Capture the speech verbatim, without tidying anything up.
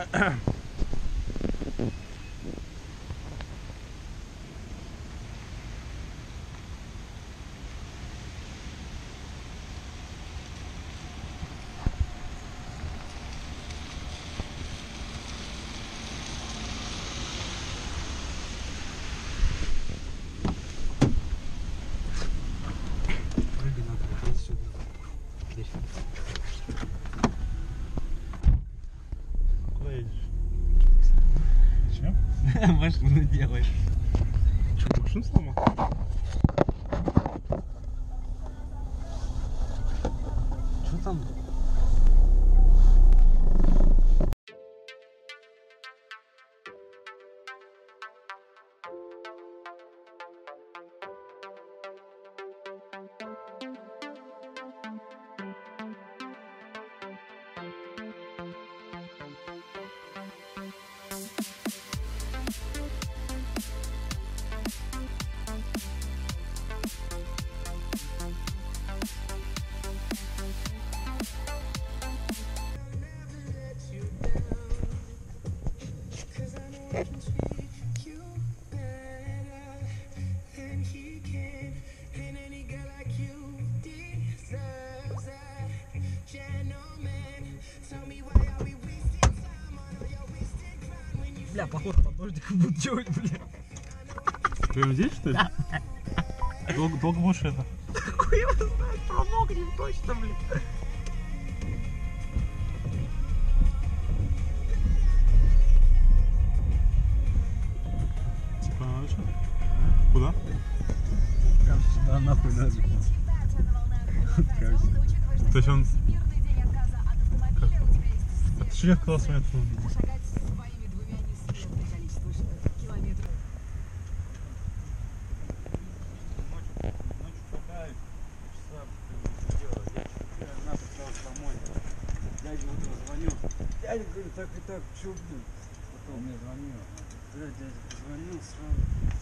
Куда едешь? Чем? Машину делаешь. Что, машину сломал? Что там? Бля, похоже, под дождиком будут делать, бля. Прямо здесь, что ли? Да. Долго, долго будешь это? Хуй его знает, промокнем точно, бля. Типа, надо что? Куда? Прям сюда нахуй надо. То есть он... Как? Ты что сказал с вами отсюда? Дядя утром звонил. Дядя говорит, так и так, что, блин? Потом мне звонил. Да, дядя позвонил сразу.